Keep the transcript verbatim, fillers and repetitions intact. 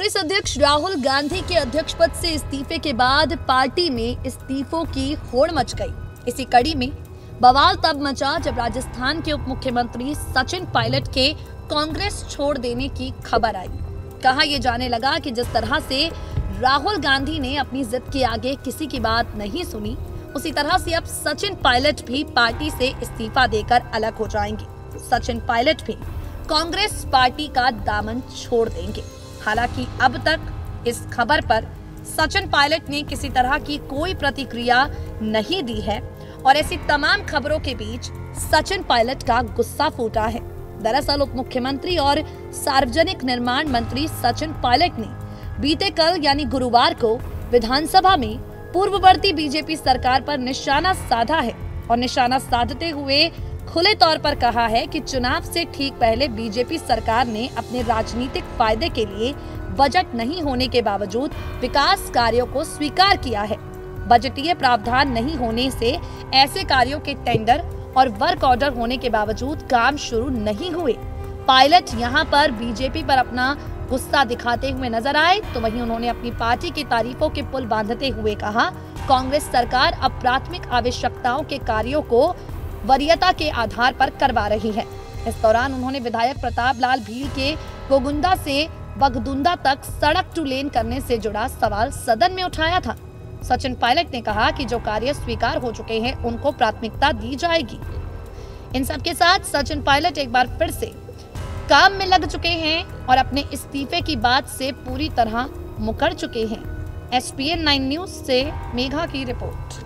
कांग्रेस अध्यक्ष राहुल गांधी के अध्यक्ष पद से इस्तीफे के बाद पार्टी में इस्तीफों की होड़ मच गई। इसी कड़ी में बवाल तब मचा जब राजस्थान के उप मुख्यमंत्री सचिन पायलट के कांग्रेस छोड़ देने की खबर आई। कहा यह जाने लगा कि जिस तरह से राहुल गांधी ने अपनी जिद के आगे किसी की बात नहीं सुनी, उसी तरह से अब सचिन पायलट भी पार्टी से इस्तीफा देकर अलग हो जाएंगे। सचिन पायलट भी कांग्रेस पार्टी का दामन छोड़ देंगे। हालांकि अब तक इस खबर पर सचिन पायलट ने किसी तरह की कोई प्रतिक्रिया नहीं दी है और ऐसी तमाम खबरों के बीच सचिन पायलट का गुस्सा फूटा है। दरअसल उप मुख्यमंत्री और सार्वजनिक निर्माण मंत्री सचिन पायलट ने बीते कल यानी गुरुवार को विधानसभा में पूर्ववर्ती बीजेपी सरकार पर निशाना साधा है और निशाना साधते हुए खुले तौर पर कहा है कि चुनाव से ठीक पहले बीजेपी सरकार ने अपने राजनीतिक फायदे के लिए बजट नहीं होने के बावजूद विकास कार्यों को स्वीकार किया है। बजटीय प्रावधान नहीं होने से ऐसे कार्यों के टेंडर और वर्क ऑर्डर होने के बावजूद काम शुरू नहीं हुए। पायलट यहां पर बीजेपी पर अपना गुस्सा दिखाते हुए नजर आए, तो वहीं उन्होंने अपनी पार्टी की तारीफों के पुल बांधते हुए कहा, कांग्रेस सरकार अब प्राथमिक आवश्यकताओं के कार्यों को वरीयता के आधार पर करवा रही है। इस दौरान उन्होंने विधायक प्रताप लाल भील के गोगुंदा से बगदुंदा तक सड़क टू लेन करने से जुड़ा सवाल सदन में उठाया था। सचिन पायलट ने कहा कि जो कार्य स्वीकार हो चुके हैं उनको प्राथमिकता दी जाएगी। इन सब के साथ सचिन पायलट एक बार फिर से काम में लग चुके हैं और अपने इस्तीफे की बात से पूरी तरह मुकर चुके हैं। S P N nine news से मेघा की रिपोर्ट।